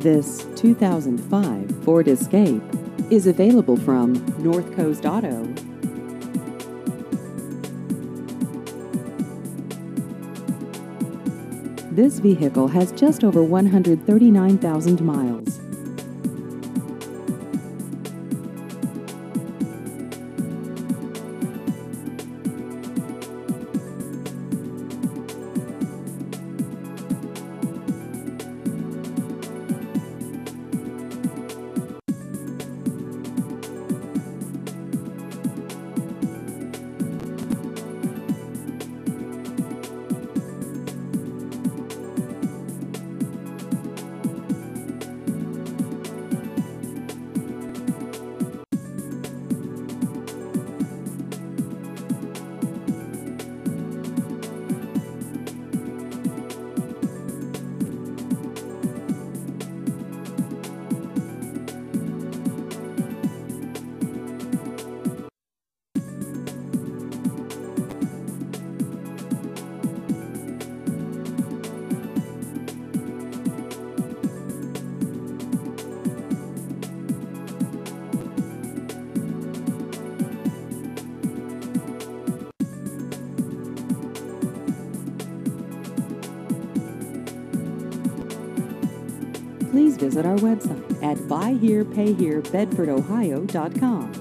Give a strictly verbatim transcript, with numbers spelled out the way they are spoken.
This two thousand five Ford Escape is available from North Coast Auto. This vehicle has just over one hundred thirty-nine thousand miles. Please visit our website at buy here pay here bedford ohio dot com.